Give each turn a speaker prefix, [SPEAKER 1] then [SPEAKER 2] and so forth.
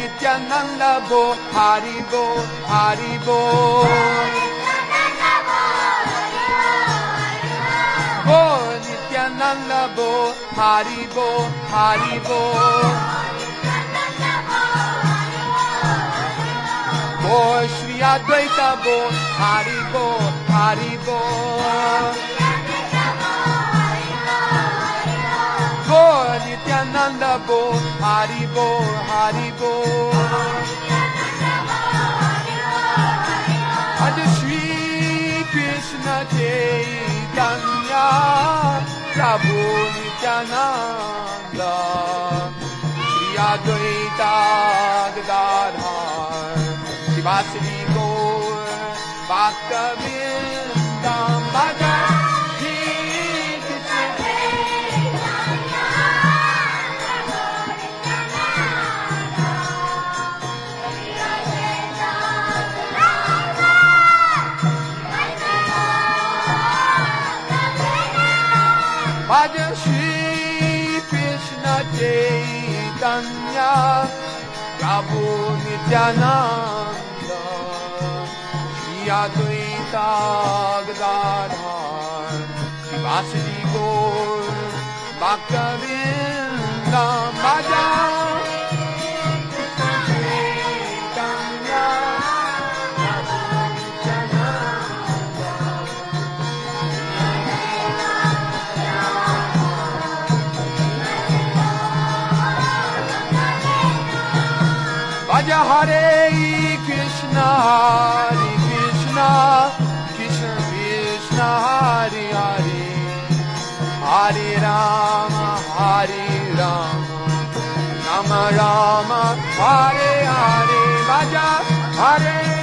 [SPEAKER 1] Nityananda Bo, Hari Bo, Hari Bo. Bo, Nityananda Bo, Hari Bo, Hari Bo. Bo, Shri Advaita Bo, Hari Bo, Hari Bo. Bo, Nityananda Bo, Hari Bo, Hari Bo. Aaj Shri Krishna Chaitanya Prabhu Nityananda Shri Advaita Gadadhar Shivasri Gaur Bhakta-vindam Bhaja Bhaja Shri Krishna Chaitanya Prabhu Nityananda Shri Advaita Gadadhar Shivasri Gaur Bhakta-vindam Bhaja Bhaja Hare Krishna, Hare Krishna, Krishna Krishna, Hare Hare, Hare Rama, Hare Rama, Rama Rama, Hare Hare. Bhaja Hare